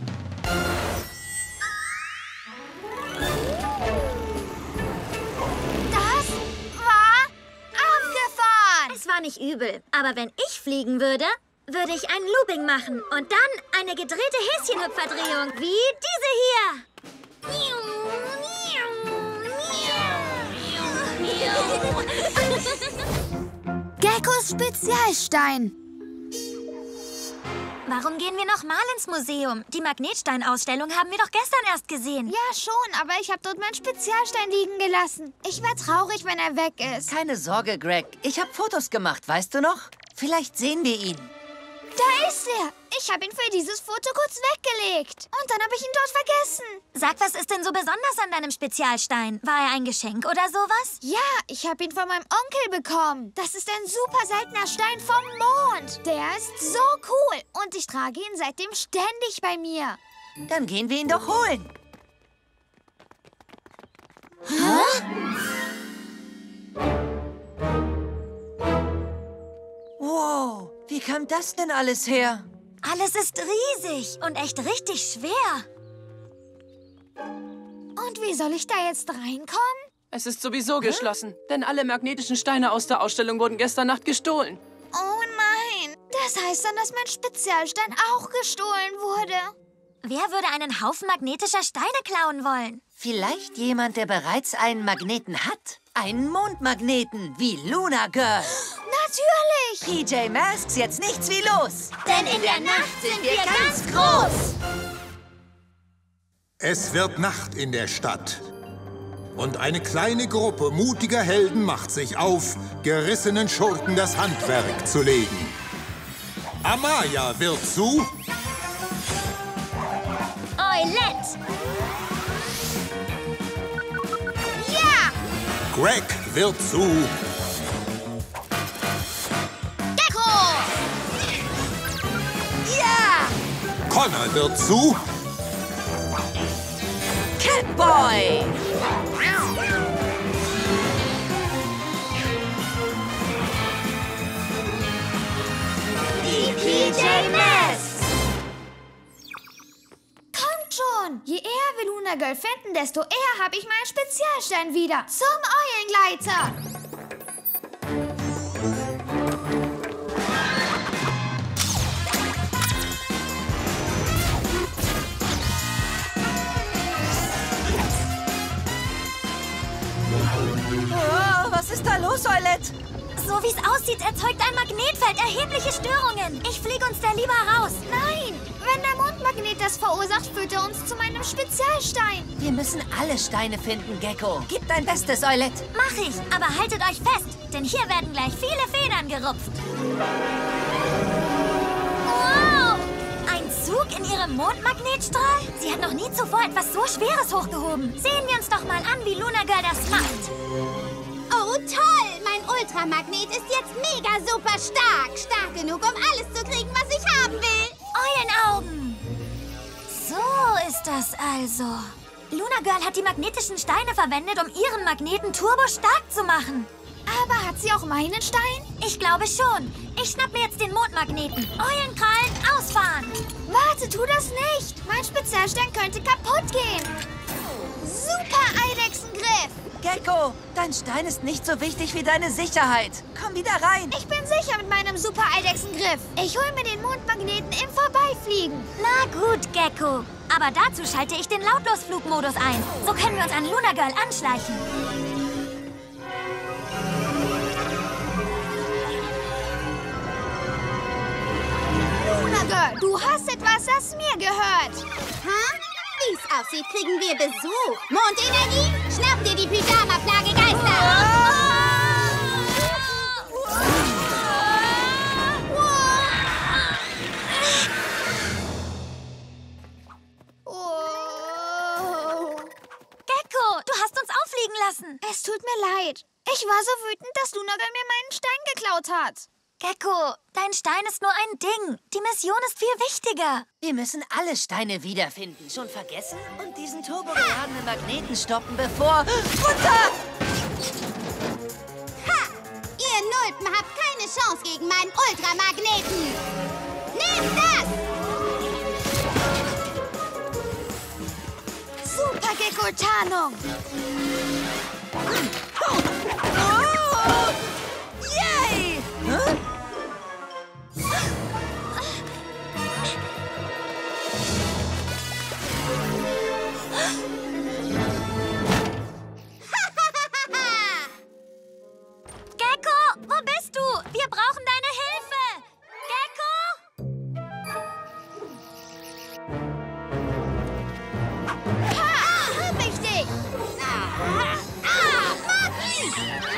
Das war abgefahren. Es war nicht übel. Aber wenn ich fliegen würde, würde ich ein Looping machen. Und dann eine gedrehte Häschenhüpferdrehung, wie diese hier. Geckos Spezialstein. Warum gehen wir nochmal ins Museum? Die Magnetsteinausstellung haben wir doch gestern erst gesehen. Ja, schon, aber ich habe dort meinen Spezialstein liegen gelassen. Ich wäre traurig, wenn er weg ist. Keine Sorge, Greg. Ich habe Fotos gemacht, weißt du noch? Vielleicht sehen wir ihn. Da ist er. Ich habe ihn für dieses Foto kurz weggelegt. Und dann habe ich ihn dort vergessen. Sag, was ist denn so besonders an deinem Spezialstein? War er ein Geschenk oder sowas? Ja, ich habe ihn von meinem Onkel bekommen. Das ist ein super seltener Stein vom Mond. Der ist so cool. Und ich trage ihn seitdem ständig bei mir. Dann gehen wir ihn doch holen. Hä? Wow, wie kam das denn alles her? Alles ist riesig und echt richtig schwer. Und wie soll ich da jetzt reinkommen? Es ist sowieso geschlossen, denn alle magnetischen Steine aus der Ausstellung wurden gestern Nacht gestohlen. Oh nein, das heißt dann, dass mein Spezialstein auch gestohlen wurde. Wer würde einen Haufen magnetischer Steine klauen wollen? Vielleicht jemand, der bereits einen Magneten hat. Einen Mondmagneten, wie Luna Girl. Natürlich! P J Masks, jetzt nichts wie los. Denn in der Nacht sind wir ganz groß. Es wird Nacht in der Stadt. Und eine kleine Gruppe mutiger Helden macht sich auf, gerissenen Schurken das Handwerk zu legen. Amaya wird zu... Eulette! Ja! Greg wird zu... Gecko! Ja! Connor wird zu... Catboy! Die P J Masks! Kommt schon! Je eher wir Luna Girl finden, desto eher habe ich meinen Spezialstein wieder. Zum Eulengleiter! Oh, was ist da los, Eulette? So wie es aussieht, erzeugt ein Magnetfeld erhebliche Störungen. Ich fliege uns da lieber raus. Nein! Wenn der Mondmagnet das verursacht, führt er uns zu meinem Spezialstein. Wir müssen alle Steine finden, Gecko. Gib dein Bestes, Eulette. Mach ich, aber haltet euch fest, denn hier werden gleich viele Federn gerupft. Wow! Ein Zug in ihrem Mondmagnetstrahl? Sie hat noch nie zuvor etwas so Schweres hochgehoben. Sehen wir uns doch mal an, wie Luna Girl das macht. Oh, toll! Mein Ultramagnet ist jetzt mega super stark. Stark genug, um alles zu kriegen, was ich haben will. Eulenaugen! So ist das also. Luna Girl hat die magnetischen Steine verwendet, um ihren Magneten turbo stark zu machen. Aber hat sie auch meinen Stein? Ich glaube schon. Ich schnapp mir jetzt den Mondmagneten. Eulenkrallen ausfahren. Warte, tu das nicht. Mein Spezialstein könnte kaputt gehen. Super Eidechsengriff. Gecko, dein Stein ist nicht so wichtig wie deine Sicherheit. Komm wieder rein. Ich bin sicher mit meinem Super Eidechsengriff. Ich hole mir den Mondmagneten im Vorbeifliegen. Na gut, Gecko. Aber dazu schalte ich den Lautlosflugmodus ein. So können wir uns an Luna Girl anschleichen. Luna Girl, du hast etwas, das mir gehört. Hm? Wie es aussieht, kriegen wir Besuch. Mondenergie, schnapp dir die Pyjama-Plage, Geister! Oh. Gecko, du hast uns auffliegen lassen. Es tut mir leid. Ich war so wütend, dass Luna Girl mir meinen Stein geklaut hat. Gecko, dein Stein ist nur ein Ding. Die Mission ist viel wichtiger. Wir müssen alle Steine wiederfinden. Schon vergessen? Und diesen turbogeladenen Magneten stoppen, bevor... Runter! Ha! Ihr Nulpen habt keine Chance gegen meinen Ultramagneten. Nehmt das! Super Gecko-Tarnung. Oh! Yay! Huh? Gecko, wo bist du? Wir brauchen deine Hilfe. Gecko? Ha! Hab ich dich! Ah! Ah! Maki!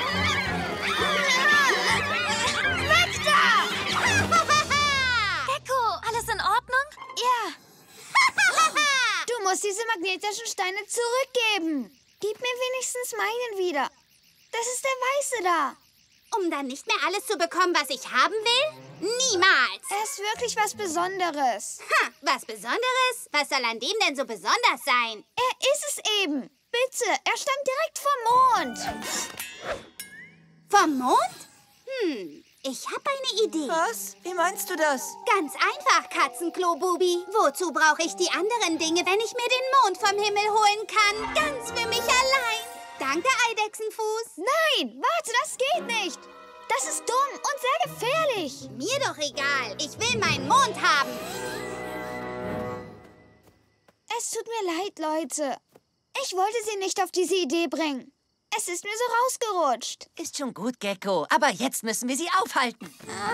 Weg da! Gecko, alles in Ordnung? Ja. Du musst diese magnetischen Steine zurückgeben. Gib mir wenigstens meinen wieder. Das ist der weiße da. Um dann nicht mehr alles zu bekommen, was ich haben will? Niemals! Er ist wirklich was Besonderes. Ha, was Besonderes? Was soll an dem denn so besonders sein? Er ist es eben. Bitte, er stammt direkt vom Mond. Vom Mond? Hm, Ich habe eine Idee. Was? Wie meinst du das? Ganz einfach, Katzenklo, Bubi. Wozu brauche ich die anderen Dinge, wenn ich mir den Mond vom Himmel holen kann? Ganz für mich allein. Danke, Eidechsenfuß. Nein, warte, das geht nicht. Das ist dumm und sehr gefährlich. Mir doch egal. Ich will meinen Mond haben. Es tut mir leid, Leute. Ich wollte sie nicht auf diese Idee bringen. Es ist mir so rausgerutscht. Ist schon gut, Gecko. Aber jetzt müssen wir sie aufhalten.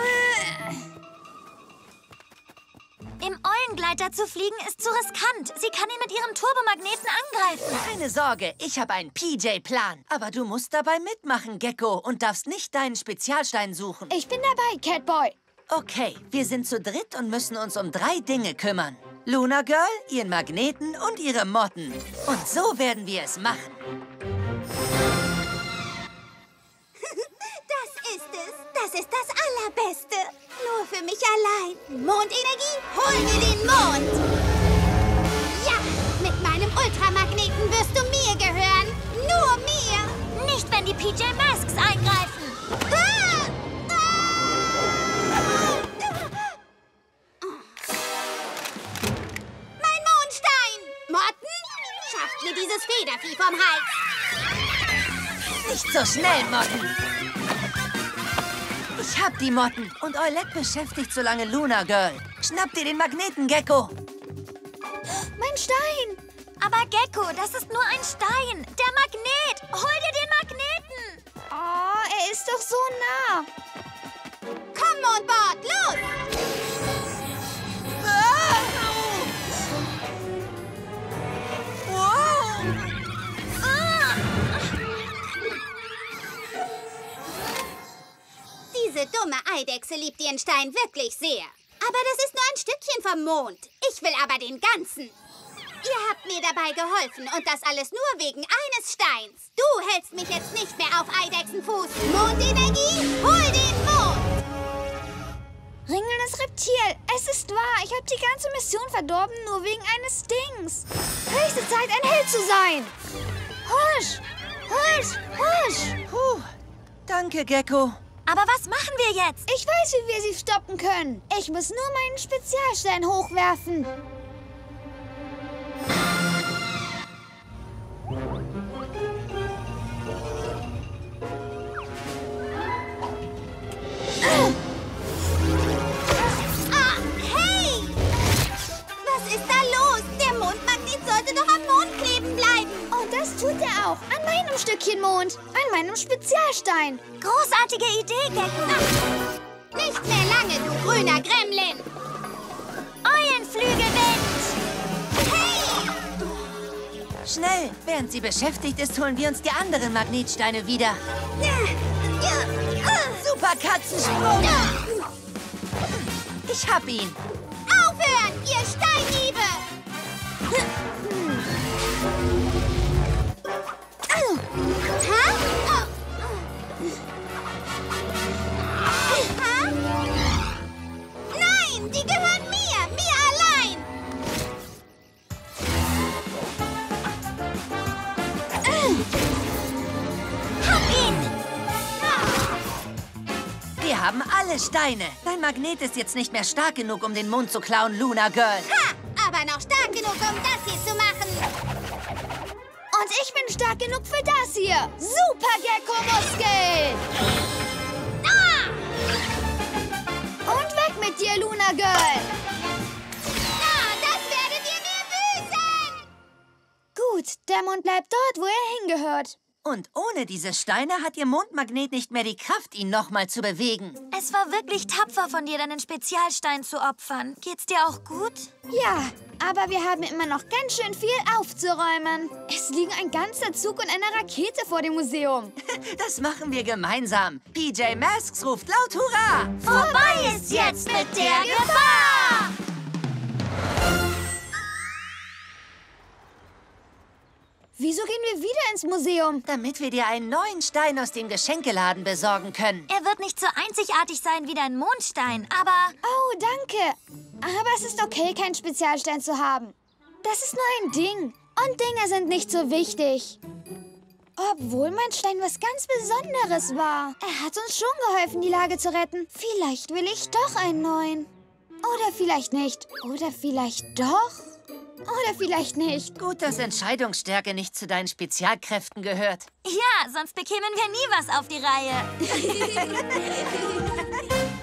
Im Eulengleiter zu fliegen ist zu riskant. Sie kann ihn mit ihrem Turbomagneten angreifen. Keine Sorge, ich habe einen P J-Plan. Aber du musst dabei mitmachen, Gecko, und darfst nicht deinen Spezialstein suchen. Ich bin dabei, Catboy. Okay, wir sind zu dritt und müssen uns um drei Dinge kümmern. Luna Girl, ihren Magneten und ihre Motten. Und so werden wir es machen. Das ist es. Das ist das Allerbeste. Nur für mich allein. Mondenergie, hol mir den Mond. Ja, mit meinem Ultramagneten wirst du mir gehören. Nur mir. Nicht, wenn die P J Masks eingreifen. Ah! Mein Mondstein! Motten, schafft mir dieses Federvieh vom Hals. Nicht so schnell, Motten. Ich hab die Motten und Eulette beschäftigt so lange Luna Girl. Schnapp dir den Magneten, Gecko. Mein Stein. Aber Gecko, das ist nur ein Stein. Der Magnet. Hol dir den Magneten. Oh, er ist doch so nah. Komm, Mondbord, los! Ah! Wow! Ah! Diese dumme Eidechse liebt ihren Stein wirklich sehr. Aber das ist nur ein Stückchen vom Mond. Ich will aber den ganzen. Ihr habt mir dabei geholfen und das alles nur wegen eines Steins. Du hältst mich jetzt nicht mehr auf Eidechsenfuß. Mondenergie, hol den Mond! Ringelndes Reptil, es ist wahr. Ich habe die ganze Mission verdorben, nur wegen eines Dings. Höchste Zeit, ein Held zu sein. Husch, husch, husch. Puh, danke, Gecko. Aber was machen wir jetzt? Ich weiß, wie wir sie stoppen können. Ich muss nur meinen Spezialstein hochwerfen. Ah, hey! Was ist da los? Der Mondmagnet sollte doch am Mond kleben bleiben. Und das tut er auch. An meinem Stückchen Mond. An meinem Spezialstein. Großartige Idee, Gecko. Ah, nicht mehr lange, du grüner Gremlin. Eulenflügelwind. Hey! Schnell, während sie beschäftigt ist, holen wir uns die anderen Magnetsteine wieder. Super Katzensprung! Ich hab ihn. Aufhören, ihr Steinhiebe! Ha? Ha? Nein, die gehören mir, mir allein! Hab ihn. Wir haben alle Steine. Dein Magnet ist jetzt nicht mehr stark genug, um den Mond zu klauen, Luna Girl. Ha! Aber noch stark genug, um das hier zu machen. Und ich bin stark genug für das hier. Super Gecko-Muskel. Ah! Und weg mit dir, Luna Girl. Ah, das werdet ihr mir büßen! Gut, der Mond bleibt dort, wo er hingehört. Und ohne diese Steine hat ihr Mondmagnet nicht mehr die Kraft, ihn nochmal zu bewegen. Es war wirklich tapfer von dir, deinen Spezialstein zu opfern. Geht's dir auch gut? Ja, aber wir haben immer noch ganz schön viel aufzuräumen. Es liegen ein ganzer Zug und eine Rakete vor dem Museum. Das machen wir gemeinsam. P J Masks ruft laut Hurra! Vorbei ist jetzt mit der Gefahr! Wieso gehen wir wieder ins Museum? Damit wir dir einen neuen Stein aus dem Geschenkeladen besorgen können. Er wird nicht so einzigartig sein wie dein Mondstein, aber... Oh, danke. Aber es ist okay, keinen Spezialstein zu haben. Das ist nur ein Ding. Und Dinge sind nicht so wichtig. Obwohl mein Stein was ganz Besonderes war. Er hat uns schon geholfen, die Lage zu retten. Vielleicht will ich doch einen neuen. Oder vielleicht nicht. Oder vielleicht doch. Oder vielleicht nicht. Gut, dass Entscheidungsstärke nicht zu deinen Spezialkräften gehört. Ja, sonst bekämen wir nie was auf die Reihe.